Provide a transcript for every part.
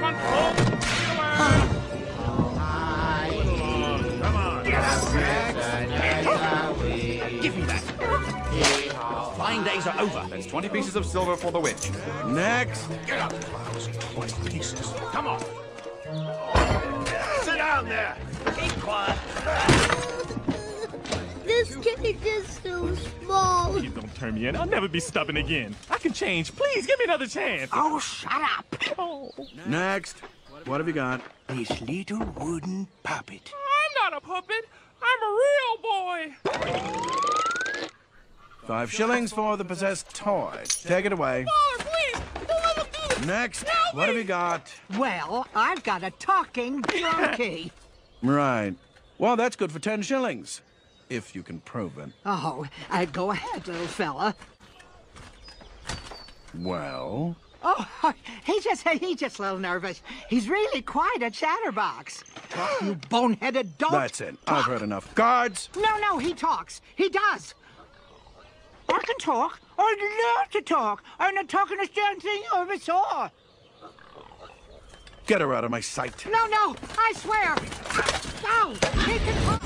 one, folks. Come on. Give me that. Flying days are over. That's 20 pieces of silver for the witch. Next. Get up, Klaus. 20 pieces. Come on. Sit down there. Keep quiet. This cake is so small. Please don't turn me in. I'll never be stubborn again. I can change. Please give me another chance. Oh, shut up. Oh. Next. What have you got? This little wooden puppet. I'm not a puppet. I'm a real boy. 5 shillings for the possessed toy. Take it away. Father, please. Don't let him do this. Next. What have you got? Well, I've got a talking donkey. Right. Well, that's good for 10 shillings. If you can prove it. Oh, go ahead, little fella. Well? Oh, he's just a little nervous. He's really quite a chatterbox. Talk, you boneheaded dog. That's it. I've heard enough. Guards! No, he talks. He does. I can talk. I'd love to talk. I'm not talking this damn thing you ever saw. Get her out of my sight. No, I swear. No, he can talk.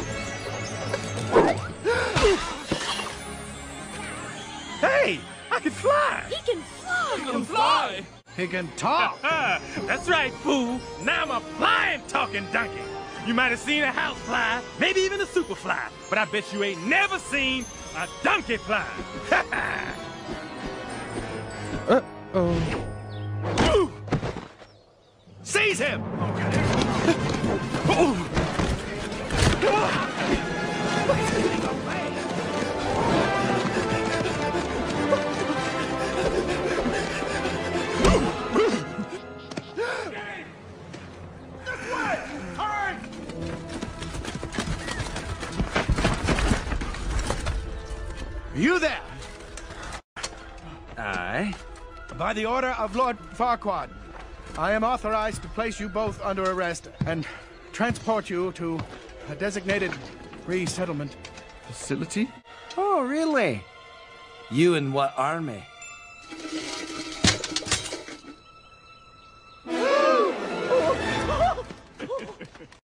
Hey, I can fly. He can fly. He can fly. He can talk. That's right, fool. Now I'm a flying talking donkey. You might have seen a house fly, maybe even a super fly, but I bet you ain't never seen a donkey fly. Uh-oh. Seize him! You there! Aye. By the order of Lord Farquaad, I am authorized to place you both under arrest and transport you to a designated resettlement facility. Oh, really? You in what army?